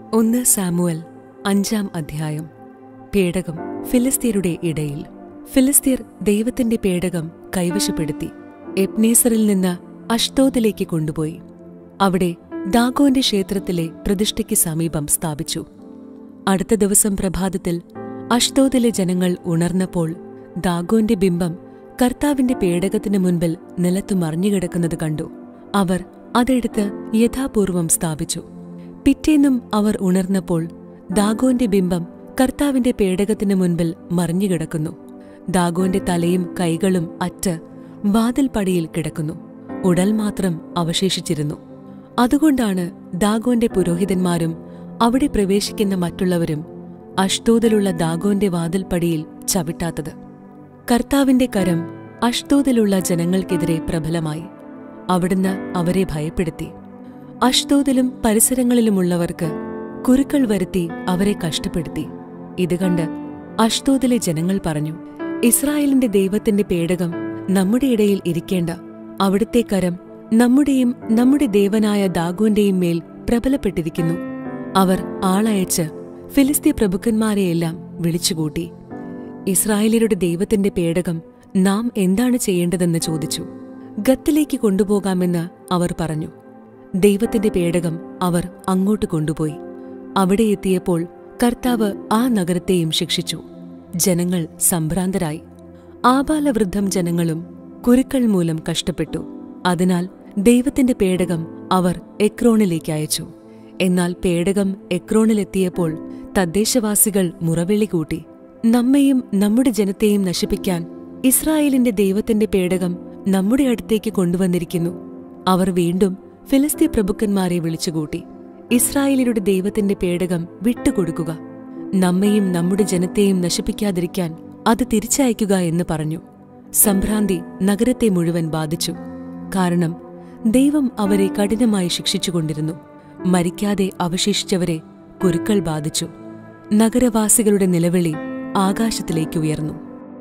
1 Samuel 5-ാം അധ്യായം. പേടകം ഫിലിസ്ത്യരുടെ ഇടയിൽ. ഫിലിസ്ത്യർ ദൈവത്തിന്റെ പേടകം കൈവശപ്പെടുത്തി എബ്നേസറിൽ നിന്ന് അഷ്തോദിലേക്ക് കൊണ്ടുപോയി അവിടെ ദാഗോന്റെ ക്ഷേത്രത്തിലെ പ്രതിഷ്ഠയ്ക്ക് സമീപം സ്ഥാപിച്ചു. അടുത്ത ദിവസം പ്രഭാതത്തിൽ അഷ്തോദിലെ ജനങ്ങൾ ഉണർന്നപ്പോൾ ദാഗോന്റെ ബിംബം കർത്താവിന്റെ പേടകത്തിനു മുൻപിൽ നിലത്തു മറിഞ്ഞുകിടക്കുന്നത് കണ്ടു. അവർ അതെടുത്ത് യഥാപൂർവം സ്ഥാപിച്ചു. പിറ്റേന്നും അവർ ഉണർന്നപ്പോൾ ദാഗോന്റെ ബിംബം കർത്താവിന്റെ പേടകത്തിനു മുൻപിൽ മറിഞ്ഞുകിടക്കുന്നു. ദാഗോന്റെ തലയും കൈകളും അറ്റ് വാതിൽപ്പടിയിൽ കിടക്കുന്നു. ഉടൽ മാത്രം അവശേഷിച്ചിരുന്നു. അതുകൊണ്ടാണ് ദാഗോന്റെ പുരോഹിതന്മാരും അവിടെ പ്രവേശിക്കുന്ന മറ്റുള്ളവരും അഷ്തോദിലുള്ള ദാഗോന്റെ വാതിൽപ്പടിയിൽ ചവിട്ടാത്തത്. കർത്താവിന്റെ കരം അഷ്തോദിലുള്ള ജനങ്ങൾക്കെതിരെ പ്രബലമായി. അവിടുന്ന് അവരെ ഭയപ്പെടുത്തി. അഷ്തോദിലും പരിസരങ്ങളിലുമുള്ളവർക്ക് കുരുക്കൾ വരുത്തി അവരെ കഷ്ടപ്പെടുത്തി. ഇത് കണ്ട് അഷ്തോദിലെ ജനങ്ങൾ പറഞ്ഞു, ഇസ്രായേലിന്റെ ദൈവത്തിന്റെ പേടകം നമ്മുടെ ഇടയിൽ ഇരിക്കേണ്ട. അവിടുത്തെ കരം നമ്മുടെയും നമ്മുടെ ദേവനായ ദാഗോന്റെയും മേൽ പ്രബലപ്പെട്ടിരിക്കുന്നു. അവർ ആളയച്ച് ഫിലിസ്ത്യ പ്രഭുക്കന്മാരെയെല്ലാം വിളിച്ചുകൂട്ടി. ഇസ്രായേലിയരുടെ ദൈവത്തിന്റെ പേടകം നാം എന്താണ് ചെയ്യേണ്ടതെന്ന് ചോദിച്ചു. ഗത്തിലേക്ക് കൊണ്ടുപോകാമെന്ന് അവർ പറഞ്ഞു. ദൈവത്തിന്റെ പേടകം അവർ അങ്ങോട്ട് കൊണ്ടുപോയി. അവിടെ എത്തിയപ്പോൾ കർത്താവ് ആ നഗരത്തെയും ശിക്ഷിച്ചു. ജനങ്ങൾ സംഭ്രാന്തരായി. ആബാലവൃദ്ധം ജനങ്ങളും കുരുക്കൾ മൂലം കഷ്ടപ്പെട്ടു. അതിനാൽ ദൈവത്തിന്റെ പേടകം അവർ എക്രോണിലേക്ക് അയച്ചു. എന്നാൽ പേടകം എക്രോണിലെത്തിയപ്പോൾ തദ്ദേശവാസികൾ മുറവിളി കൂട്ടി, നമ്മെയും നമ്മുടെ ജനത്തെയും നശിപ്പിക്കാൻ ഇസ്രായേലിന്റെ ദൈവത്തിന്റെ പേടകം നമ്മുടെ അടുത്തേക്ക് കൊണ്ടുവന്നിരിക്കുന്നു. അവർ വീണ്ടും ഫിലിസ്ത്യ പ്രഭുക്കന്മാരെ വിളിച്ചുകൂട്ടി, ഇസ്രായേലിയുടെ ദൈവത്തിന്റെ പേടകം വിട്ടുകൊടുക്കുക, നമ്മെയും നമ്മുടെ ജനത്തെയും നശിപ്പിക്കാതിരിക്കാൻ അത് തിരിച്ചയക്കുക എന്ന് പറഞ്ഞു. സംഭ്രാന്തി നഗരത്തെ മുഴുവൻ ബാധിച്ചു. കാരണം ദൈവം അവരെ കഠിനമായി ശിക്ഷിച്ചുകൊണ്ടിരുന്നു. മരിക്കാതെ അവശേഷിച്ചവരെ കുരുക്കൾ ബാധിച്ചു. നഗരവാസികളുടെ നിലവിളി ആകാശത്തിലേക്ക് ഉയർന്നു.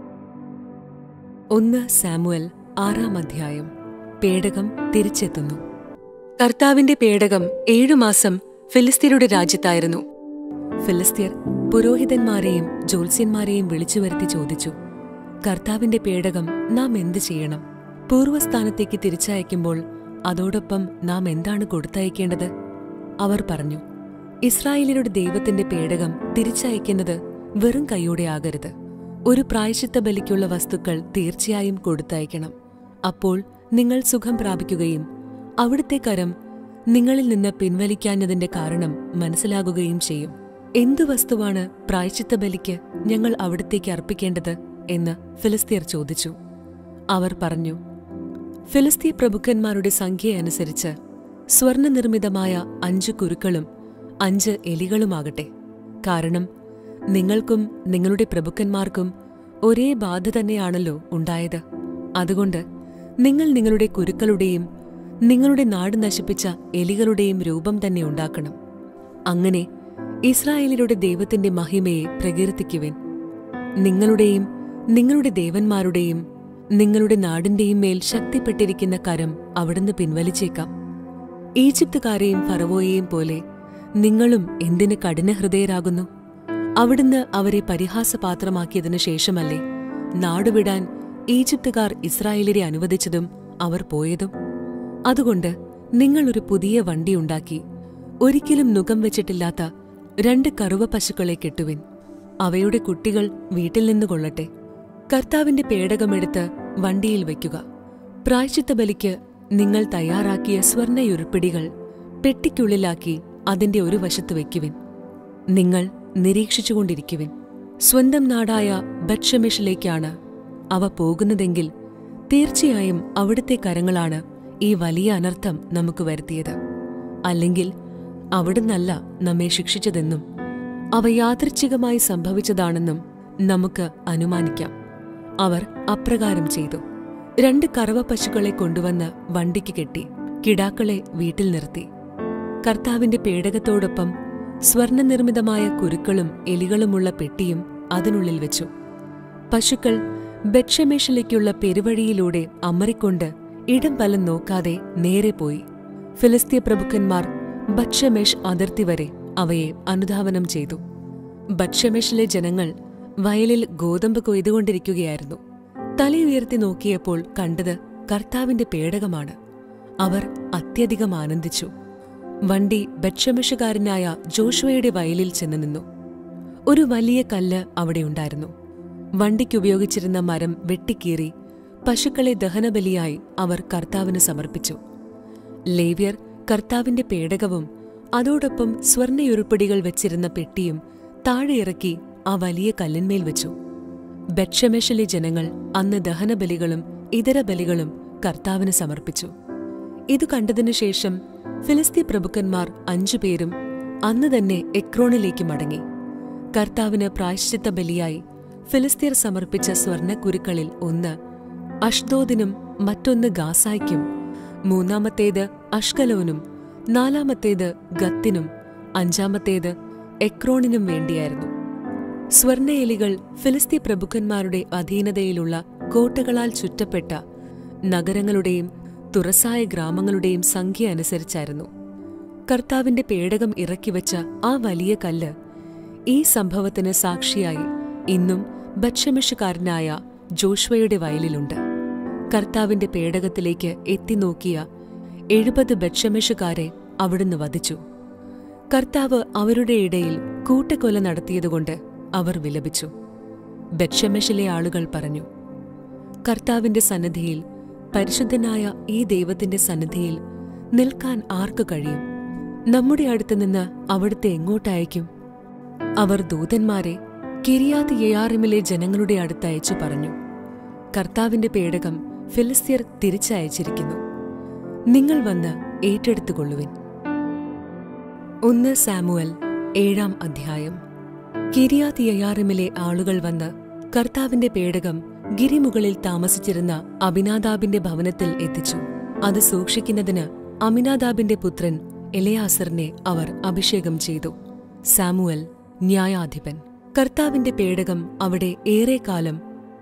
1 സാമുവൽ 6-ാം അധ്യായം. പേടകം തിരിച്ചെത്തുന്നു. കർത്താവിന്റെ പേടകം 7 മാസം ഫിലിസ്ത്യരുടെ രാജ്യത്തായിരുന്നു. ഫിലിസ്ത്യർ പുരോഹിതന്മാരെയും ജ്യോത്സ്യന്മാരെയും വിളിച്ചുവരുത്തി ചോദിച്ചു, കർത്താവിന്റെ പേടകം നാം എന്തു ചെയ്യണം? പൂർവ്വസ്ഥാനത്തേക്ക് തിരിച്ചയക്കുമ്പോൾ അതോടൊപ്പം നാം എന്താണ് കൊടുത്തയക്കേണ്ടത്? അവർ പറഞ്ഞു, ഇസ്രായേലിയരുടെ ദൈവത്തിന്റെ പേടകം തിരിച്ചയക്കുന്നത് വെറും കൈയോടെ ആകരുത്. ഒരു പ്രായശ്ചിത്ത ബലിക്കുള്ള വസ്തുക്കൾ തീർച്ചയായും കൊടുത്തയക്കണം. അപ്പോൾ നിങ്ങൾ സുഖം പ്രാപിക്കുകയും അവിടുത്തെ കരം നിങ്ങളിൽ നിന്ന് പിൻവലിക്കാഞ്ഞതിന്റെ കാരണം മനസ്സിലാകുകയും ചെയ്യും. എന്തു വസ്തുവാണ് പ്രായശ്ചിത്ത ബലിക്ക് ഞങ്ങൾ അവിടത്തേക്ക് അർപ്പിക്കേണ്ടത് എന്ന് ഫിലിസ്ത്യർ ചോദിച്ചു. അവർ പറഞ്ഞു, ഫിലിസ്ത്യ പ്രഭുക്കന്മാരുടെ സംഖ്യയനുസരിച്ച് സ്വർണനിർമ്മിതമായ 5 കുരുക്കളും 5 എലികളുമാകട്ടെ. കാരണം നിങ്ങൾക്കും നിങ്ങളുടെ പ്രഭുക്കന്മാർക്കും ഒരേ ബാധ തന്നെയാണല്ലോ ഉണ്ടായത്. അതുകൊണ്ട് നിങ്ങൾ നിങ്ങളുടെ കുരുക്കളുടെയും നിങ്ങളുടെ നാട് നശിപ്പിച്ച എലികളുടെയും രൂപം തന്നെ ഉണ്ടാക്കണം. അങ്ങനെ ഇസ്രായേലിയുടെ ദൈവത്തിന്റെ മഹിമയെ പ്രകീർത്തിക്കുവിൻ. നിങ്ങളുടെയും നിങ്ങളുടെ ദേവന്മാരുടെയും നിങ്ങളുടെ നാടിന്റെയും മേൽ ശക്തിപ്പെട്ടിരിക്കുന്ന കരം അവിടുന്ന് പിൻവലിച്ചേക്കാം. ഈജിപ്തുകാരെയും ഫറവോയെയും പോലെ നിങ്ങളും എന്തിന് കഠിനഹൃദയരാകുന്നു? അവിടുന്ന് അവരെ പരിഹാസപാത്രമാക്കിയതിനു ശേഷമല്ലേ നാടുവിടാൻ ഈജിപ്തുകാർ ഇസ്രായേലിനെ അനുവദിച്ചതും അവർ പോയതും? അതുകൊണ്ട് നിങ്ങളൊരു പുതിയ വണ്ടിയുണ്ടാക്കി ഒരിക്കലും നുകം വെച്ചിട്ടില്ലാത്ത 2 കറുവ പശുക്കളെ കെട്ടുവിൻ. അവയുടെ കുട്ടികൾ വീട്ടിൽ നിന്ന് കൊള്ളട്ടെ. കർത്താവിന്റെ പേടകമെടുത്ത് വണ്ടിയിൽ വയ്ക്കുക. പ്രായശ്ചിത്ത ബലിക്ക് നിങ്ങൾ തയ്യാറാക്കിയ സ്വർണ്ണയുരുപ്പിടികൾ പെട്ടിക്കുള്ളിലാക്കി അതിന്റെ ഒരു വശത്ത് വയ്ക്കുവിൻ. നിങ്ങൾ നിരീക്ഷിച്ചുകൊണ്ടിരിക്കുവിൻ. സ്വന്തം നാടായ ബത്ഷെമെഷിലേക്കാണ് അവ പോകുന്നതെങ്കിൽ തീർച്ചയായും അവിടുത്തെ കരങ്ങളാണ് ഈ വലിയ അനർത്ഥം നമുക്ക് വരുത്തിയത്. അല്ലെങ്കിൽ അവിടുന്നല്ല നമ്മെ ശിക്ഷിച്ചതെന്നും അവ യാദൃച്ഛികമായി സംഭവിച്ചതാണെന്നും നമുക്ക് അനുമാനിക്കാം. അവർ അപ്രകാരം ചെയ്തു. 2 കറവ പശുക്കളെ കൊണ്ടുവന്ന് വണ്ടിക്ക് കെട്ടി കിടാക്കളെ വീട്ടിൽ നിർത്തി. കർത്താവിന്റെ പേടകത്തോടൊപ്പം സ്വർണനിർമ്മിതമായ കുരുക്കളും എലികളുമുള്ള പെട്ടിയും അതിനുള്ളിൽ വെച്ചു. പശുക്കൾ ബത്ഷെമെഷിലേക്കുള്ള പെരുവഴിയിലൂടെ അമറിക്കൊണ്ട് ഇടം വലം നോക്കാതെ നേരെ പോയി. ഫിലിസ്ത്യ പ്രഭുക്കന്മാർ ബത്ഷെമെഷ് അതിർത്തി വരെ അവയെ അനുധാവനം ചെയ്തു. ബത്ഷെമെഷിലെ ജനങ്ങൾ വയലിൽ ഗോതമ്പ് കൊയ്തുകൊണ്ടിരിക്കുകയായിരുന്നു. തലയുയർത്തി നോക്കിയപ്പോൾ കണ്ടത് കർത്താവിന്റെ പേടകമാണ്. അവർ അത്യധികം ആനന്ദിച്ചു. വണ്ടി ബത്ഷെമെഷുകാരനായ ജോഷുവയുടെ വയലിൽ ചെന്ന് നിന്നു. ഒരു വലിയ കല്ല് അവിടെയുണ്ടായിരുന്നു. വണ്ടിക്കുപയോഗിച്ചിരുന്ന മരം വെട്ടിക്കീറി പശുക്കളെ ദഹനബലിയായി അവർ കർത്താവിന് സമർപ്പിച്ചു. ലേവ്യർ കർത്താവിന്റെ പേടകവും അതോടൊപ്പം സ്വർണ്ണയുരുപ്പടികൾ വെച്ചിരുന്ന പെട്ടിയും താഴെ ഇറക്കി ആ വലിയ കല്ലിന്മേൽ വെച്ചു. ബത്ഷെമെഷിലെ ജനങ്ങൾ അന്ന് ദഹനബലികളും ഇതര ബലികളും കർത്താവിന് സമർപ്പിച്ചു. ഇതു കണ്ടതിനുശേഷം ഫിലിസ്തീ പ്രഭുക്കന്മാർ 5 പേരും അന്ന് തന്നെ എക്രോണിലേക്ക് മടങ്ങി. കർത്താവിന് പ്രായശ്ചിത്ത ബലിയായി ഫിലിസ്തീർ സമർപ്പിച്ച സ്വർണ്ണക്കുരുക്കളിൽ ഒന്ന് അഷ്ദോദിനും മറ്റൊന്ന് ഗാസായ്ക്കും, 3-ാമത്തേത് അഷ്കലോനും, 4-ാമത്തേത് ഗത്തിനും, 5-ാമത്തേത് എക്രോണിനും വേണ്ടിയായിരുന്നു. സ്വർണ്ണയെലികൾ ഫിലിസ്തീ പ്രഭുക്കന്മാരുടെ അധീനതയിലുള്ള കോട്ടകളാൽ ചുറ്റപ്പെട്ട നഗരങ്ങളുടെയും തുറസായ ഗ്രാമങ്ങളുടെയും സംഖ്യ അനുസരിച്ചായിരുന്നു. കർത്താവിന്റെ പേടകം ഇറക്കിവെച്ച ആ വലിയ കല്ല് ഈ സംഭവത്തിന് സാക്ഷിയായി ഇന്നും ബത്ഷെമെഷുകാരനായ ജോഷുവയുടെ വയലിലുണ്ട്. കർത്താവിന്റെ പേടകത്തിലേക്ക് എത്തിനോക്കിയ 70 ബത്ഷെമെഷുകാരെ അവിടുന്ന് വധിച്ചു. കർത്താവ് അവരുടെ ഇടയിൽ കൂട്ടക്കൊല നടത്തിയതുകൊണ്ട് അവർ വിലപിച്ചു. ബത്ഷെമെഷിലെ ആളുകൾ പറഞ്ഞു, കർത്താവിന്റെ സന്നിധിയിൽ, പരിശുദ്ധനായ ഈ ദൈവത്തിന്റെ സന്നിധിയിൽ നിൽക്കാൻ ആർക്കു കഴിയും? നമ്മുടെ അടുത്ത് നിന്ന് അവിടുത്തെ എങ്ങോട്ടയക്കും? അവർ ദൂതന്മാരെ കിരിയാത്ത് യെയാറിമിലെ ജനങ്ങളുടെ അടുത്തയച്ചു പറഞ്ഞു, കർത്താവിന്റെ പേടകം ഫിലിസ്ത്യർ തിരിച്ചയച്ചിരിക്കുന്നു. നിങ്ങൾ വന്ന് ഏറ്റെടുത്തുകൊള്ളുവിൻ. 1 സാമുവൽ 7-ാം അധ്യായം. കിരിയാത്ത് യെയാറിമിലെ ആളുകൾ വന്ന് കർത്താവിന്റെ പേടകം ഗിരിമുകളിൽ താമസിച്ചിരുന്ന അബിനാദാബിന്റെ ഭവനത്തിൽ എത്തിച്ചു. അത് സൂക്ഷിക്കുന്നതിന് അമിനാദാബിന്റെ പുത്രൻ എലെയാസറിനെ അവർ അഭിഷേകം ചെയ്തു. സാമുവൽ ന്യായാധിപൻ. കർത്താവിന്റെ പേടകം അവിടെ ഏറെക്കാലം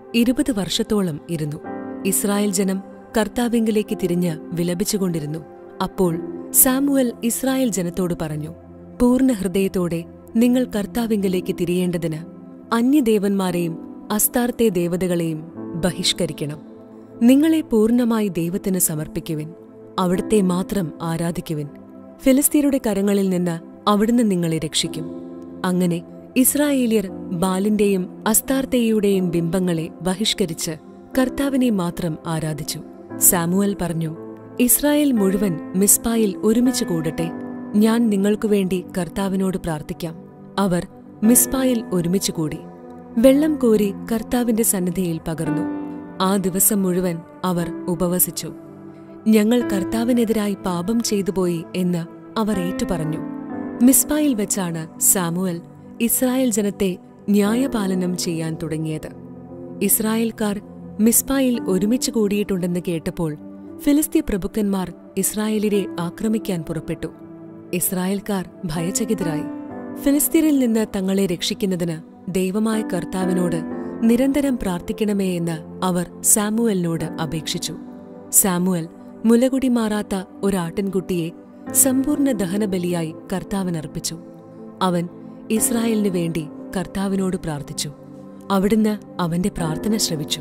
20 വർഷത്തോളം ഇരുന്നു. ഇസ്രായേൽ ജനം കർത്താവിങ്കിലേക്ക് തിരിഞ്ഞ് വിലപിച്ചുകൊണ്ടിരുന്നു. അപ്പോൾ സാമുവൽ ഇസ്രായേൽ ജനത്തോട് പറഞ്ഞു, പൂർണ്ണ ഹൃദയത്തോടെ നിങ്ങൾ കർത്താവിങ്കിലേക്ക് തിരിയേണ്ടതിന് അന്യദേവന്മാരെയും അസ്താർത്തെ ദേവതകളെയും ബഹിഷ്കരിക്കണം. നിങ്ങളെ പൂർണ്ണമായി ദൈവത്തിന് സമർപ്പിക്കുവിൻ. അവിടുത്തെ മാത്രം ആരാധിക്കുവിൻ. ഫിലിസ്തീരുടെ കരങ്ങളിൽ നിന്ന് അവിടുന്ന് നിങ്ങളെ രക്ഷിക്കും. അങ്ങനെ ഇസ്രായേല്യർ ബാലിന്റെയും അസ്താർത്തേയുടെയും ബിംബങ്ങളെ ബഹിഷ്കരിച്ച് കർത്താവിനെ മാത്രം ആരാധിച്ചു. സാമുവൽ പറഞ്ഞു, ഇസ്രായേൽ മുഴുവൻ മിസ്പായിൽ ഒരുമിച്ച് കൂടട്ടെ. ഞാൻ നിങ്ങൾക്കുവേണ്ടി കർത്താവിനോട് പ്രാർത്ഥിക്കാം. അവർ മിസ്പായിൽ ഒരുമിച്ച് കൂടി വെള്ളം കോരി കർത്താവിന്റെ സന്നിധിയിൽ പകർന്നു. ആ ദിവസം മുഴുവൻ അവർ ഉപവസിച്ചു. ഞങ്ങൾ കർത്താവിനെതിരായി പാപം ചെയ്തുപോയി എന്ന് അവർ ഏറ്റുപറഞ്ഞു. മിസ്പായിൽ വെച്ചാണ് സാമുവൽ ഇസ്രായേൽ ജനത്തെ ന്യായപാലനം ചെയ്യാൻ തുടങ്ങിയത്. ഇസ്രായേൽക്കാർ മിസ്പായിൽ ഒരുമിച്ച് കൂടിയിട്ടുണ്ടെന്ന് കേട്ടപ്പോൾ ഫിലിസ്തീ പ്രഭുക്കന്മാർ ഇസ്രായേലിനെ ആക്രമിക്കാൻ പുറപ്പെട്ടു. ഇസ്രായേൽക്കാർ ഭയചകിതരായി. ഫിലിസ്തീനിൽ നിന്ന് തങ്ങളെ രക്ഷിക്കുന്നതിന് ദൈവമായ കർത്താവിനോട് നിരന്തരം പ്രാർത്ഥിക്കണമേ എന്ന് അവർ സാമുവലിനോട് അപേക്ഷിച്ചു. സാമുവൽ മുലകുടി മാറാത്ത ഒരാട്ടിൻകുട്ടിയെ സമ്പൂർണ്ണ ദഹനബലിയായി കർത്താവിനർപ്പിച്ചു. അവൻ ഇസ്രായേലിനു വേണ്ടി കർത്താവിനോട് പ്രാർത്ഥിച്ചു. അവിടുന്ന് അവന്റെ പ്രാർത്ഥന ശ്രവിച്ചു.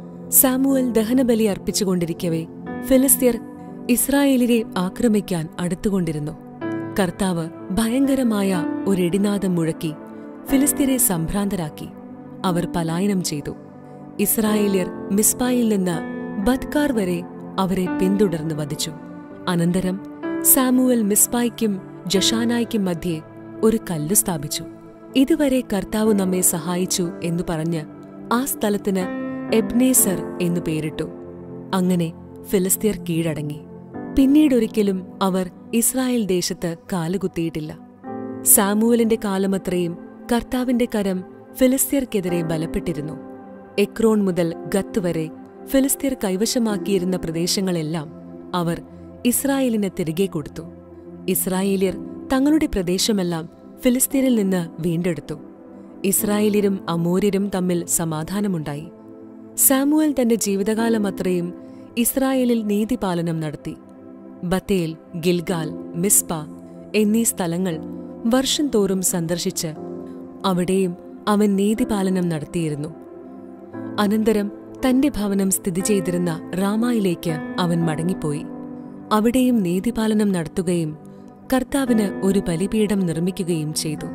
സാമുവൽ ദഹനബലി അർപ്പിച്ചുകൊണ്ടിരിക്കവേ ഫിലിസ്ത്യർ ഇസ്രായേലിനെ ആക്രമിക്കാൻ അടുത്തുകൊണ്ടിരുന്നു. കർത്താവ് ഭയങ്കരമായ ഒരിടിനാദം മുഴക്കി ഫിലിസ്ത്യരെ സംഭ്രാന്തരാക്കി. അവർ പലായനം ചെയ്തു. ഇസ്രായേല്യർ മിസ്പായിൽ നിന്ന് ബദ്കാർ വരെ അവരെ പിന്തുടർന്ന് വധിച്ചു. അനന്തരം സാമുവൽ മിസ്പായ്ക്കും ജഷാനായ്ക്കും മധ്യേ ഒരു കല്ല് സ്ഥാപിച്ചു. ഇതുവരെ കർത്താവ് നമ്മെ സഹായിച്ചു എന്നു പറഞ്ഞ് ആ സ്ഥലത്തിന് എബ്നേസർ എന്നു പേരിട്ടു. അങ്ങനെ ഫിലിസ്ത്യർ കീഴടങ്ങി. പിന്നീടൊരിക്കലും അവർ ഇസ്രായേൽ ദേശത്ത് കാലുകുത്തിയിട്ടില്ല. സാമുവലിന്റെ കാലമത്രയും കർത്താവിന്റെ കരം ഫിലിസ്ത്യർക്കെതിരെ ബലപ്പെട്ടിരുന്നു. എക്രോൺ മുതൽ ഗത്ത് വരെ ഫിലിസ്ത്യർ കൈവശമാക്കിയിരുന്ന പ്രദേശങ്ങളെല്ലാം അവർ ഇസ്രായേലിന് തിരികെ കൊടുത്തു. ഇസ്രായേല്യർ തങ്ങളുടെ പ്രദേശമെല്ലാം ഫിലിസ്ത്യരിൽ നിന്ന് വീണ്ടെടുത്തു. ഇസ്രായേല്യരും അമോര്യരും തമ്മിൽ സമാധാനമുണ്ടായി. സാമുവൽ തന്റെ ജീവിതകാലമത്രയും ഇസ്രായേലിൽ നീതിപാലനം നടത്തി. ബത്തേൽ, ഗിൽഗാൽ, മിസ്പ എന്നീ സ്ഥലങ്ങൾ വർഷം തോറും സന്ദർശിച്ച് അവിടെയും അവൻ നീതിപാലനം നടത്തിയിരുന്നു. അനന്തരം തന്റെ ഭവനം സ്ഥിതി ചെയ്തിരുന്ന റാമായിലേക്ക് അവൻ മടങ്ങിപ്പോയി. അവിടെയും നീതിപാലനം നടത്തുകയും കർത്താവിന് ഒരു ബലിപീഠം നിർമ്മിക്കുകയും ചെയ്തു.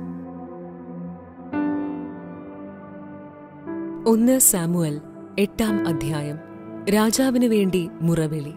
1 സാമുവൽ 8-ാം അധ്യായം. രാജാവിനു വേണ്ടി മുറവിളി.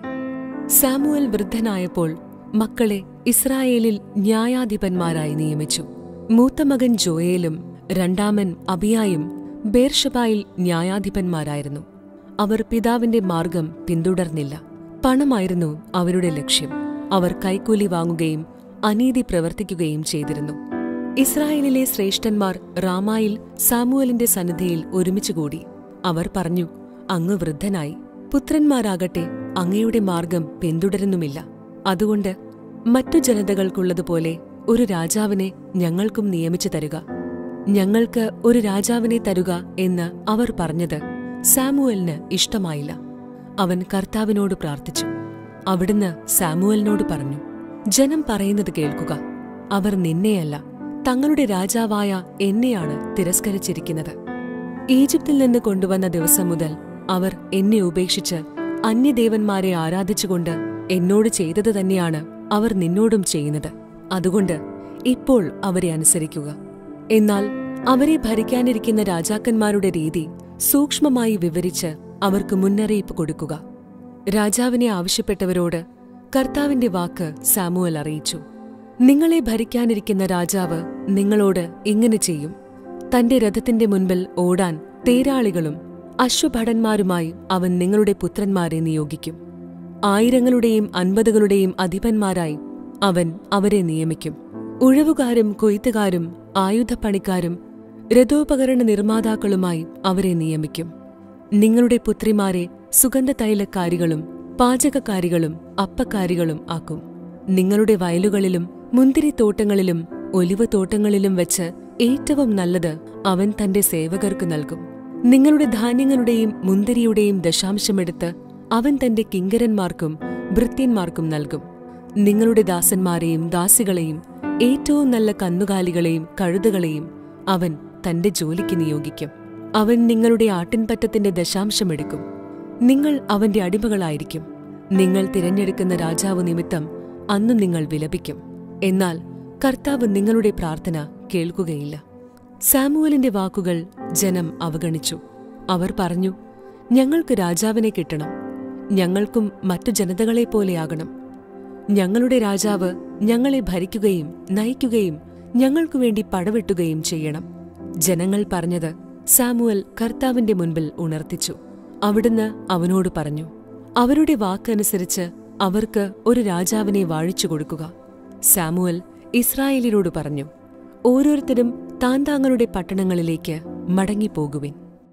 സാമുവൽ വൃദ്ധനായപ്പോൾ മക്കളെ ഇസ്രായേലിൽ ന്യായാധിപന്മാരായി നിയമിച്ചു. മൂത്ത മകൻ ജോയേലും രണ്ടാമൻ അബിയായും ബേർഷബായിൽ ന്യായാധിപന്മാരായിരുന്നു. അവർ പിതാവിന്റെ മാർഗം പിന്തുടർന്നില്ല. പണമായിരുന്നു അവരുടെ ലക്ഷ്യം. അവർ കൈക്കൂലി വാങ്ങുകയും അനീതി പ്രവർത്തിക്കുകയും ചെയ്തിരുന്നു. ഇസ്രായേലിലെ ശ്രേഷ്ഠന്മാർ റാമായിൽ സാമുവലിന്റെ സന്നിധിയിൽ ഒരുമിച്ചുകൂടി. അവർ പറഞ്ഞു, അങ്ങ് വൃദ്ധനായി, പുത്രന്മാരാകട്ടെ അങ്ങയുടെ മാർഗം പിന്തുടരുന്നുമില്ല. അതുകൊണ്ട് മറ്റു ജനതകൾക്കുള്ളതുപോലെ ഒരു രാജാവിനെ ഞങ്ങൾക്കും നിയമിച്ചു തരുക, ഞങ്ങൾക്ക് ഒരു രാജാവിനെ തരുക എന്ന് അവർ പറഞ്ഞത് സാമുവലിന് ഇഷ്ടമായില്ല. അവൻ കർത്താവിനോട് പ്രാർത്ഥിച്ചു. അവിടുന്ന് സാമുവലിനോട് പറഞ്ഞു, ജനം പറയുന്നത് കേൾക്കുക. അവർ നിന്നെയല്ല, തങ്ങളുടെ രാജാവായ എന്നെയാണ് തിരസ്കരിച്ചിരിക്കുന്നത്. ഈജിപ്തിൽ നിന്ന് കൊണ്ടുവന്ന ദിവസം മുതൽ അവർ എന്നെ ഉപേക്ഷിച്ച് അന്യദേവന്മാരെ ആരാധിച്ചുകൊണ്ട് എന്നോട് ചെയ്തത് തന്നെയാണ് അവർ നിന്നോടും ചെയ്യുന്നത്. അതുകൊണ്ട് ഇപ്പോൾ അവരെ അനുസരിക്കുക. എന്നാൽ അവരെ ഭരിക്കാനിരിക്കുന്ന രാജാക്കന്മാരുടെ രീതി സൂക്ഷ്മമായി വിവരിച്ച് അവർക്ക് മുന്നറിയിപ്പ് കൊടുക്കുക. രാജാവിനെ ആവശ്യപ്പെട്ടവരോട് കർത്താവിന്റെ വാക്ക് സാമുവൽ അറിയിച്ചു. നിങ്ങളെ ഭരിക്കാനിരിക്കുന്ന രാജാവ് നിങ്ങളോട് ഇങ്ങനെ ചെയ്യും. തന്റെ രഥത്തിന്റെ മുൻപിൽ ഓടാൻ തേരാളികളും അശ്വഭടന്മാരുമായി അവൻ നിങ്ങളുടെ പുത്രന്മാരെ നിയോഗിക്കും. 1000-ങ്ങളുടെയും 50-കളുടെയും അധിപന്മാരായി അവൻ അവരെ നിയമിക്കും. ഉഴവുകാരും കൊയ്ത്തുകാരും ആയുധപ്പണിക്കാരും രഥോപകരണ നിർമ്മാതാക്കളുമായി അവരെ നിയമിക്കും. നിങ്ങളുടെ പുത്രിമാരെ സുഗന്ധതൈലക്കാരികളും പാചകക്കാരികളും അപ്പക്കാരികളും ആക്കും. നിങ്ങളുടെ വയലുകളിലും മുന്തിരിത്തോട്ടങ്ങളിലും ഒലിവുതോട്ടങ്ങളിലും വെച്ച് ഏറ്റവും നല്ലത് അവൻ തന്റെ സേവകർക്ക് നൽകും. നിങ്ങളുടെ ധാന്യങ്ങളുടെയും മുന്തിരിയുടെയും ദശാംശമെടുത്ത് അവൻ തന്റെ കിങ്കരന്മാർക്കും ഭൃത്യന്മാർക്കും നൽകും. നിങ്ങളുടെ ദാസന്മാരെയും ദാസികളെയും ഏറ്റവും നല്ല കന്നുകാലികളെയും കഴുതകളെയും അവൻ തന്റെ ജോലിക്ക് നിയോഗിക്കും. അവൻ നിങ്ങളുടെ ആട്ടിൻപറ്റത്തിന്റെ ദശാംശമെടുക്കും. നിങ്ങൾ അവന്റെ അടിമകളായിരിക്കും. നിങ്ങൾ തിരഞ്ഞെടുക്കുന്ന രാജാവ് നിമിത്തം അന്ന് നിങ്ങൾ വിലപിക്കും. എന്നാൽ കർത്താവ് നിങ്ങളുടെ പ്രാർത്ഥന കേൾക്കുകയില്ല. സാമുവലിന്റെ വാക്കുകൾ ജനം അവഗണിച്ചു. അവർ പറഞ്ഞു, ഞങ്ങൾക്ക് രാജാവിനെ കിട്ടണം, ഞങ്ങൾക്കും മറ്റു ജനതകളെപ്പോലെയാകണം. ഞങ്ങളുടെ രാജാവ് ഞങ്ങളെ ഭരിക്കുകയും നയിക്കുകയും ഞങ്ങൾക്കുവേണ്ടി പടവെട്ടുകയും ചെയ്യണം. ജനങ്ങൾ പറഞ്ഞത് സാമുവൽ കർത്താവിന്റെ മുൻപിൽ ഉണർത്തിച്ചു. അവിടുന്ന് അവനോട് പറഞ്ഞു, അവരുടെ വാക്കനുസരിച്ച് അവർക്ക് ഒരു രാജാവിനെ വാഴിച്ചു കൊടുക്കുക. സാമുവൽ ഇസ്രായേലിനോട് പറഞ്ഞു, ഓരോരുത്തരും താന്താങ്ങളുടെ പട്ടണങ്ങളിലേക്ക് മടങ്ങിപ്പോകുവിൻ.